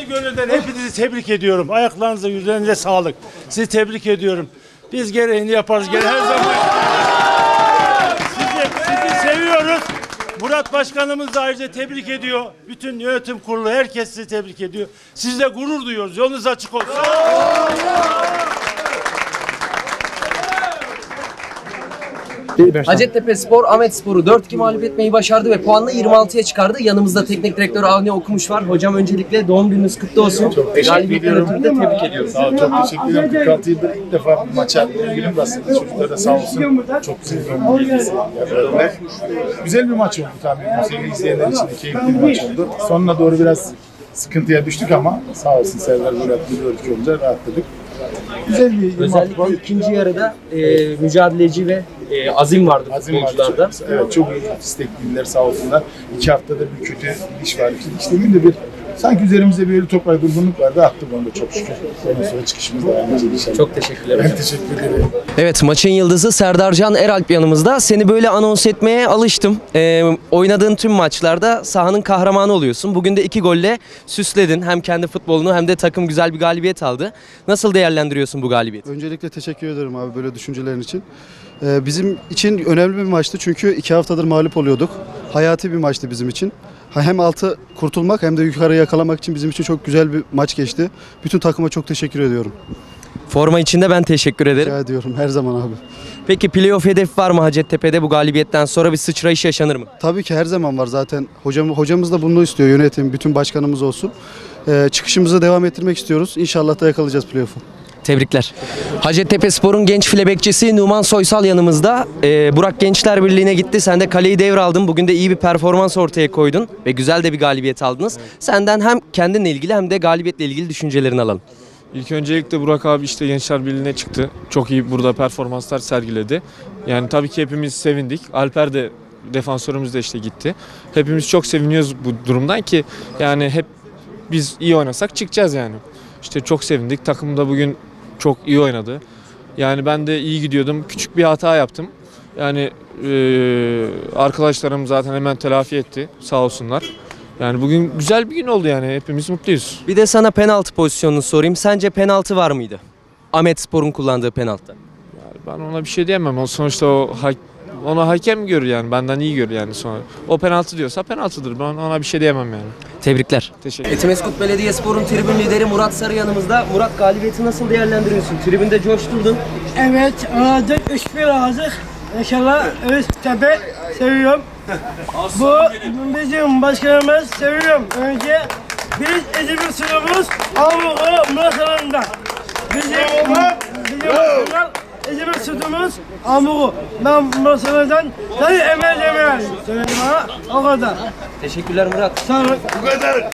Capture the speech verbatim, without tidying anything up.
gönülden hepinizi tebrik ediyorum. Ayaklarınıza, yüzlerinize sağlık. Sizi tebrik ediyorum. Biz gereğini yaparız. Gene her zaman. Sizi, sizi seviyoruz. Murat Başkanımız da ayrıca tebrik ediyor. Bütün yönetim kurulu, herkes sizi tebrik ediyor. Sizle gurur duyuyoruz. Yolunuz açık olsun. Hacettepe Ahmetspor'u dört iki mağlup etmeyi başardı ve puanla yirmi altıya çıkardı. Yanımızda teknik direktör Avni Okumuş var. Hocam öncelikle doğum gününüz kutlu olsun. Çok teşekkür ediyorum. Tebrik ediyoruz. Sağ olun, çok teşekkür ederim. kırk altı yıldır ilk defa bir maça günüm aslında. Çocuklar da sağ olsun. Çok sevdiğim güzel bir maç oldu tabii. Sevgili izleyenler için de keyifli bir maç oldu. Sonuna doğru biraz sıkıntıya düştük ama sağ olsun Serdar gol attı, dört iki olunca rahatladık. Güzel bir Özellikle maç. ikinci yarıda e, mücadeleci ve e, azim vardı futbolcularda. Evet, çok iyi istekliydiler sağ olsunlar. İki haftada bir kötü iş vardı. İşte de bir sanki üzerimize bir toprak durgunluk vardı. Attık onu da çok şükür. Ondan sonra çıkışımız devam edecek inşallah. Çok teşekkürler. Ben teşekkür ederim. Evet, maçın yıldızı Serdarcan Eralp yanımızda. Seni böyle anons etmeye alıştım. Ee, oynadığın tüm maçlarda sahanın kahramanı oluyorsun. Bugün de iki golle süsledin. Hem kendi futbolunu hem de takım güzel bir galibiyet aldı. Nasıl değerlendiriyorsun bu galibiyeti? Öncelikle teşekkür ederim abi böyle düşüncelerin için. Ee, bizim için önemli bir maçtı çünkü iki haftadır mağlup oluyorduk. Hayati bir maçtı bizim için. Hem altı kurtulmak hem de yukarı yakalamak için bizim için çok güzel bir maç geçti. Bütün takıma çok teşekkür ediyorum. Forma için de ben teşekkür ederim. Rica ediyorum her zaman abi. Peki playoff hedefi var mı Hacettepe'de bu galibiyetten sonra bir sıçrayış yaşanır mı? Tabii ki her zaman var zaten. Hocam, hocamız da bunu istiyor, yönetim, bütün başkanımız olsun. Ee, çıkışımızı devam ettirmek istiyoruz. İnşallah da yakalayacağız playoff'u. Tebrikler. Hacettepespor'un genç file bekçisi Numan Soysal yanımızda. Ee, Burak Gençler Birliği'ne gitti. Sen de kaleyi devraldın. Bugün de iyi bir performans ortaya koydun ve güzel de bir galibiyet aldınız. Evet. Senden hem kendinle ilgili hem de galibiyetle ilgili düşüncelerini alalım. İlk öncelikle Burak abi işte Gençler Birliği'ne çıktı. Çok iyi burada performanslar sergiledi. Yani tabii ki hepimiz sevindik. Alper de, defansörümüz de işte gitti. Hepimiz çok seviniyoruz bu durumdan ki yani hep biz iyi oynasak çıkacağız yani. İşte çok sevindik. Takım da bugün çok iyi oynadı. Yani ben de iyi gidiyordum. Küçük bir hata yaptım. Yani e, arkadaşlarım zaten hemen telafi etti. Sağ olsunlar. Yani bugün güzel bir gün oldu yani. Hepimiz mutluyuz. Bir de sana penaltı pozisyonunu sorayım. Sence penaltı var mıydı? Ahmetspor'un kullandığı penaltı. Yani ben ona bir şey diyemem. O sonuçta o ona hakem görür yani. Benden iyi görür yani sonra. O penaltı diyorsa penaltıdır. Ben ona bir şey diyemem yani. Tebrikler. Teşekkür ederim. Etimeskut Belediyespor'un tribün lideri Murat Sarı yanımızda. Murat, galibiyeti nasıl değerlendiriyorsun? Tribünde coşturdun. Evet, aldık. üç bir aldık. İnşallah Öztepe seviyorum. Bu bizim başkanımız seviyorum. Önce biz ezimin sınıfımız Amuğu Murat'ında. Bizim, bizim başkanlar ezimin sınıfımız Amuğu. Ben Murat'ından tabii emel emel. Söyledim ha, o kadar. Teşekkürler Murat. Sağ olun. Bu kadar.